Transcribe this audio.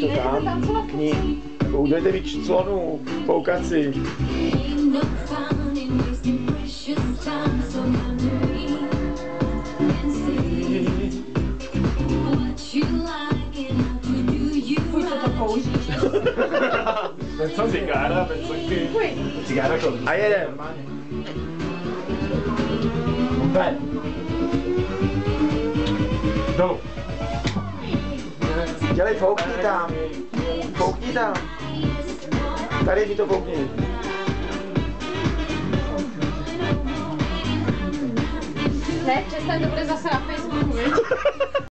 to tam. Budete mít clonu, poukaci. Co cigára, cigára to. A jedem. Dolů. Dělej, foukni tam. Foukni tam. Tady mi to foukni. Ne, přestaň, to bude zase na Facebooku, víš?